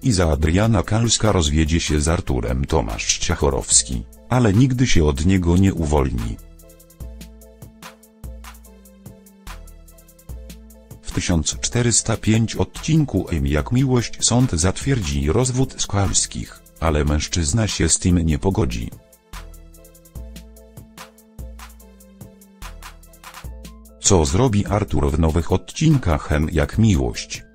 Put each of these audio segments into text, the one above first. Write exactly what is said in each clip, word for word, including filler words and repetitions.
Iza Adriana Kalska rozwiedzie się z Arturem Tomasz Ciachorowski, ale nigdy się od niego nie uwolni. W tysiąc czterysta piątym odcinku M jak miłość sąd zatwierdzi rozwód Skalskich, ale mężczyzna się z tym nie pogodzi. Co zrobi Artur w nowych odcinkach M jak miłość?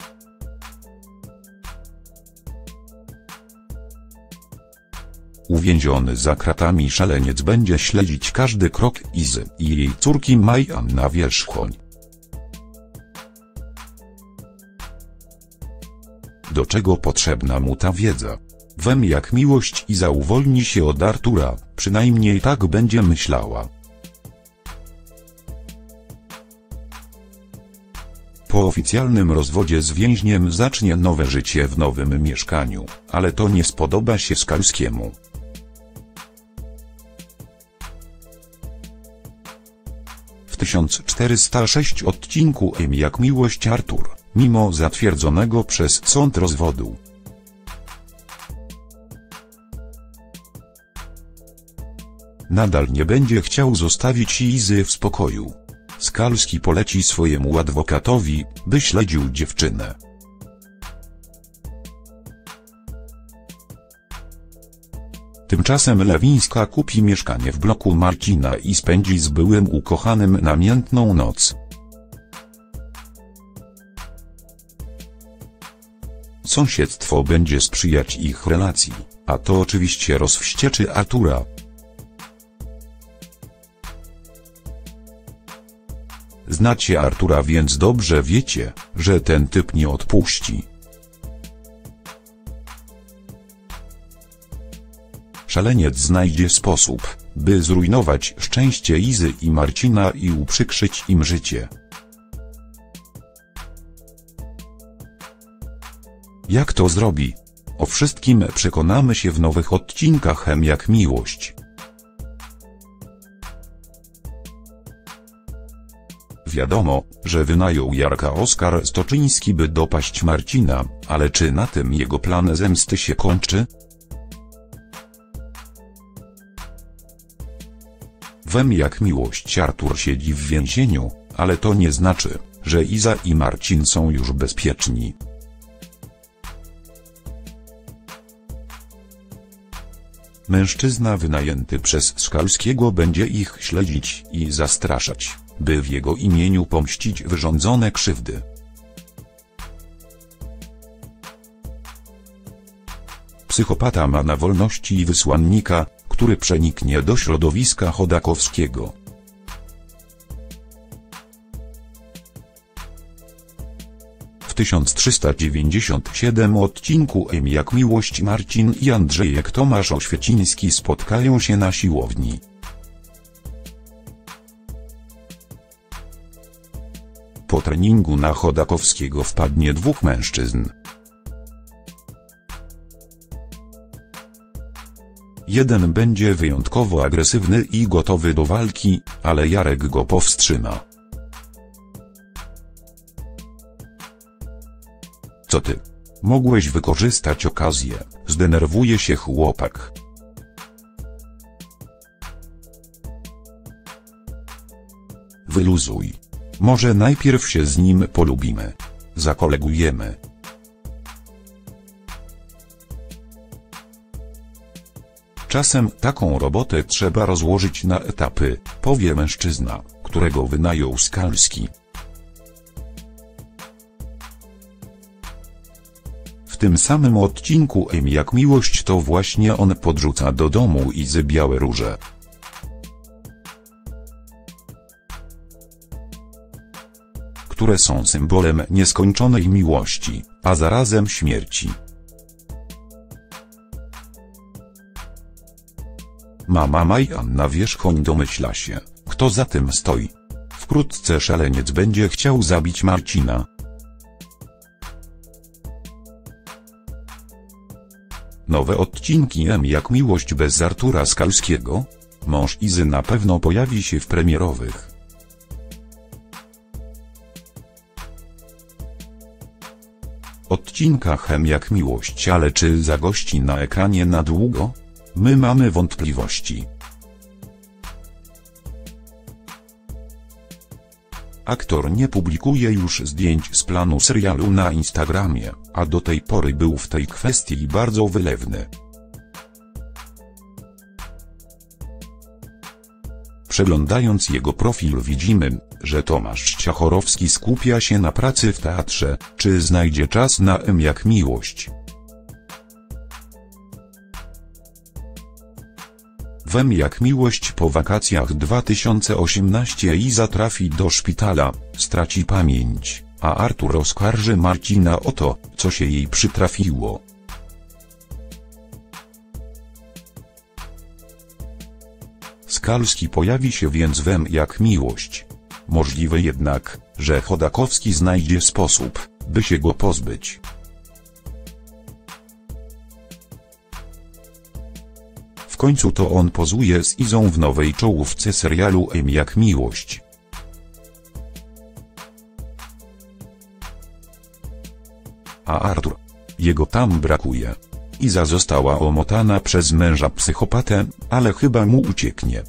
Uwięziony za kratami szaleniec będzie śledzić każdy krok Izy i jej córki Maja na wierzchoń. Do czego potrzebna mu ta wiedza? W M jak miłość Iza uwolni się od Artura, przynajmniej tak będzie myślała. Po oficjalnym rozwodzie z więźniem zacznie nowe życie w nowym mieszkaniu, ale to nie spodoba się Skalskiemu. W tysiąc czterysta szóstym odcinku M jak miłość Artur, mimo zatwierdzonego przez sąd rozwodu, nadal nie będzie chciał zostawić Izy w spokoju. Skalski poleci swojemu adwokatowi, by śledził dziewczynę. Tymczasem Lewińska kupi mieszkanie w bloku Marcina i spędzi z byłym ukochanym namiętną noc. Sąsiedztwo będzie sprzyjać ich relacji, a to oczywiście rozwścieczy Artura. Znacie Artura, więc dobrze wiecie, że ten typ nie odpuści. Szaleniec znajdzie sposób, by zrujnować szczęście Izy i Marcina i uprzykrzyć im życie. Jak to zrobi? O wszystkim przekonamy się w nowych odcinkach M jak miłość. Wiadomo, że wynajął Jarka Oskar Stoczyński, by dopaść Marcina, ale czy na tym jego plan zemsty się kończy? W M jak miłość Artur siedzi w więzieniu, ale to nie znaczy, że Iza i Marcin są już bezpieczni. Mężczyzna wynajęty przez Skalskiego będzie ich śledzić i zastraszać, by w jego imieniu pomścić wyrządzone krzywdy. Psychopata ma na wolności wysłannika, który przeniknie do środowiska Chodakowskiego. W tysiąc trzysta dziewięćdziesiątym siódmym odcinku M jak miłość Marcin i Andrzejek Tomasz Oświeciński spotkają się na siłowni. Po treningu na Chodakowskiego wpadnie dwóch mężczyzn. Jeden będzie wyjątkowo agresywny i gotowy do walki, ale Jarek go powstrzyma. Co ty? Mogłeś wykorzystać okazję, zdenerwuje się chłopak. Wyluzuj. Może najpierw się z nim polubimy. Zakolegujemy. Czasem taką robotę trzeba rozłożyć na etapy, powie mężczyzna, którego wynajął Skalski. W tym samym odcinku M jak miłość to właśnie on podrzuca do domu Izy białe róże. Które są symbolem nieskończonej miłości, a zarazem śmierci. Mama Maja na wierzchoń domyśla się, kto za tym stoi. Wkrótce szaleniec będzie chciał zabić Marcina. Nowe odcinki M jak miłość bez Artura Skalskiego? Mąż Izy na pewno pojawi się w premierowych. Odcinek odcinkach M jak miłość, ale czy zagości na ekranie na długo? My mamy wątpliwości. Aktor nie publikuje już zdjęć z planu serialu na Instagramie, a do tej pory był w tej kwestii bardzo wylewny. Przeglądając jego profil widzimy, że Tomasz Ciachorowski skupia się na pracy w teatrze. Czy znajdzie czas na M jak miłość? W M jak miłość po wakacjach dwa tysiące osiemnastego Iza trafi do szpitala, straci pamięć, a Artur oskarży Marcina o to, co się jej przytrafiło. Skalski pojawi się więc w M jak miłość. Możliwe jednak, że Chodakowski znajdzie sposób, by się go pozbyć. W końcu to on pozuje z Izą w nowej czołówce serialu M jak miłość. A Artur? Jego tam brakuje. Iza została omotana przez męża psychopatę, ale chyba mu ucieknie.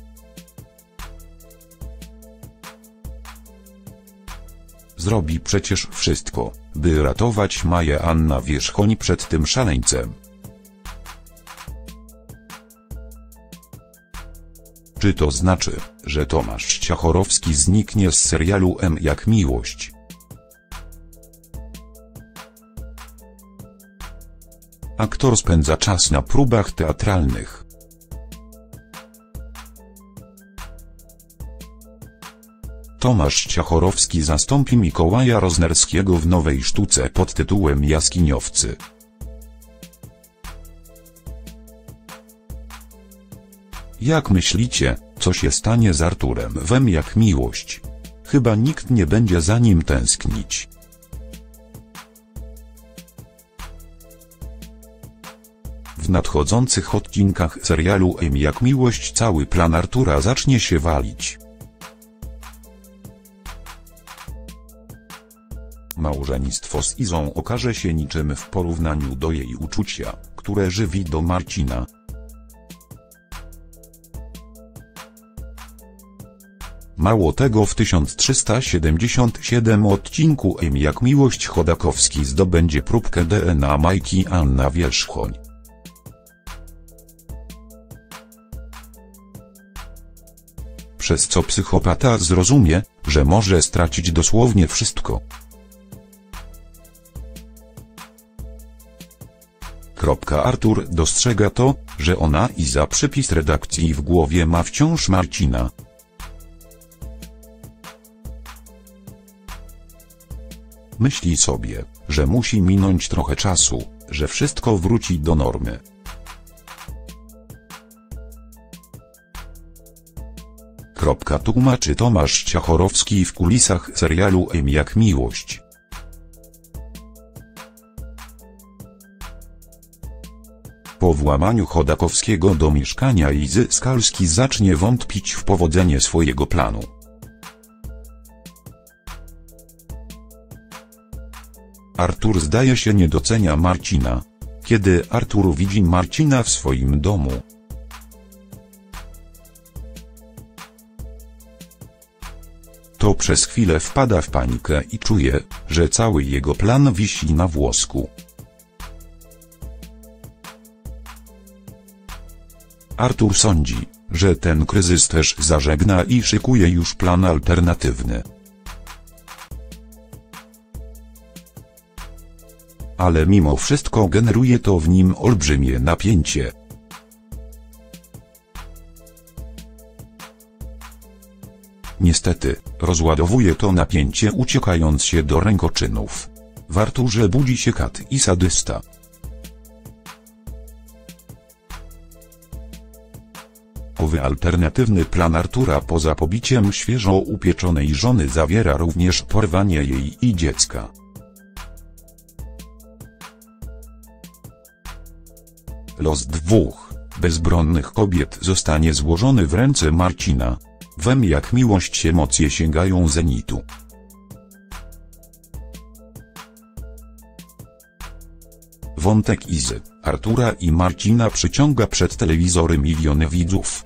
Zrobi przecież wszystko, by ratować Maję Anna Wierzchoń przed tym szaleńcem. Czy to znaczy, że Tomasz Ciachorowski zniknie z serialu M jak miłość? Aktor spędza czas na próbach teatralnych. Tomasz Ciachorowski zastąpi Mikołaja Roznerskiego w nowej sztuce pod tytułem Jaskiniowcy. Jak myślicie, co się stanie z Arturem w M jak miłość? Chyba nikt nie będzie za nim tęsknić. W nadchodzących odcinkach serialu M jak miłość cały plan Artura zacznie się walić. Małżeństwo z Izą okaże się niczym w porównaniu do jej uczucia, które żywi do Marcina. Mało tego, w tysiąc trzysta siedemdziesiątym siódmym odcinku M jak miłość Chodakowski zdobędzie próbkę D N A Majki Anna Wierzchoń. Przez co psychopata zrozumie, że może stracić dosłownie wszystko. Artur dostrzega to, że ona i za przepis redakcji w głowie ma wciąż Marcina. Myśli sobie, że musi minąć trochę czasu, że wszystko wróci do normy. Tłumaczy Tomasz Ciachorowski w kulisach serialu M jak miłość. Po włamaniu Chodakowskiego do mieszkania Izy Skalski zacznie wątpić w powodzenie swojego planu. Artur zdaje się nie docenia Marcina. Kiedy Artur widzi Marcina w swoim domu, to przez chwilę wpada w panikę i czuje, że cały jego plan wisi na włosku. Artur sądzi, że ten kryzys też zażegna i szykuje już plan alternatywny. Ale mimo wszystko generuje to w nim olbrzymie napięcie. Niestety, rozładowuje to napięcie uciekając się do rękoczynów. W Arturze budzi się kat i sadysta. Owy alternatywny plan Artura poza pobiciem świeżo upieczonej żony zawiera również porwanie jej i dziecka. Los dwóch bezbronnych kobiet zostanie złożony w ręce Marcina. W M jak miłość emocje sięgają zenitu. Wątek Izy, Artura i Marcina przyciąga przed telewizory miliony widzów.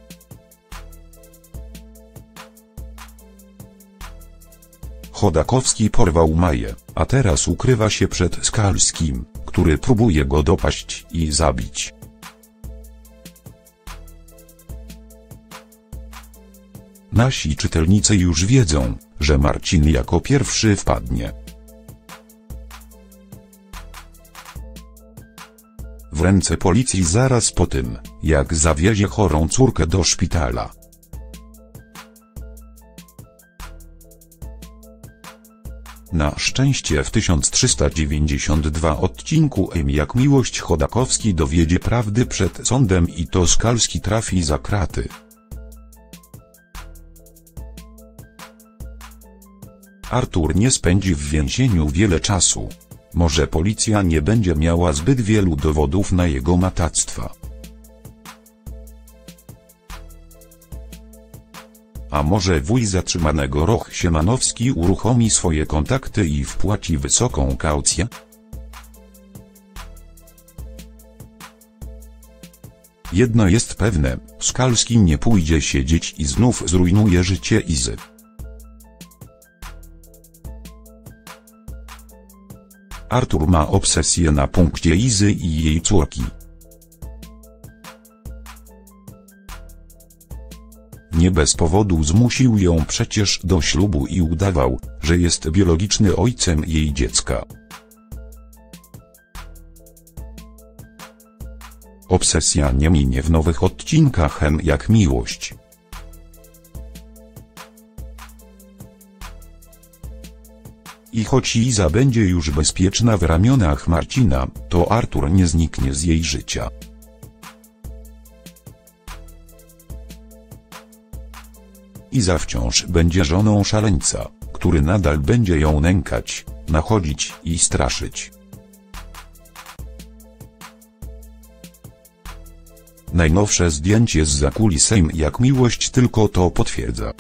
Chodakowski porwał Maję, a teraz ukrywa się przed Skalskim, który próbuje go dopaść i zabić. Nasi czytelnicy już wiedzą, że Marcin jako pierwszy wpadnie. W ręce policji zaraz po tym, jak zawiezie chorą córkę do szpitala. Na szczęście w tysiąc trzysta dziewięćdziesiątym drugim odcinku M jak miłość Chodakowski dowiedzie prawdy przed sądem i to Skalski trafi za kraty. Artur nie spędzi w więzieniu wiele czasu. Może policja nie będzie miała zbyt wielu dowodów na jego matactwa. A może wuj zatrzymanego Roch Siemanowski uruchomi swoje kontakty i wpłaci wysoką kaucję? Jedno jest pewne, Skalski nie pójdzie siedzieć i znów zrujnuje życie Izy. Artur ma obsesję na punkcie Izy i jej córki. Nie bez powodu zmusił ją przecież do ślubu i udawał, że jest biologicznym ojcem jej dziecka. Obsesja nie minie w nowych odcinkach M jak miłość. I choć Iza będzie już bezpieczna w ramionach Marcina, to Artur nie zniknie z jej życia. Iza wciąż będzie żoną szaleńca, który nadal będzie ją nękać, nachodzić i straszyć. Najnowsze zdjęcie z zakulis M jak miłość tylko to potwierdza.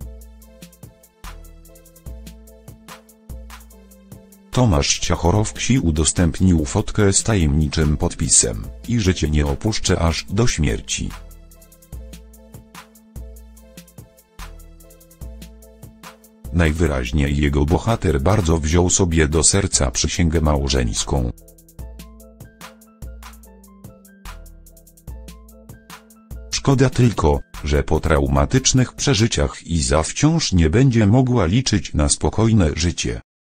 Tomasz Ciachorowski udostępnił fotkę z tajemniczym podpisem: i że cię nie opuszczę aż do śmierci. Najwyraźniej jego bohater bardzo wziął sobie do serca przysięgę małżeńską. Szkoda tylko, że po traumatycznych przeżyciach Iza wciąż nie będzie mogła liczyć na spokojne życie.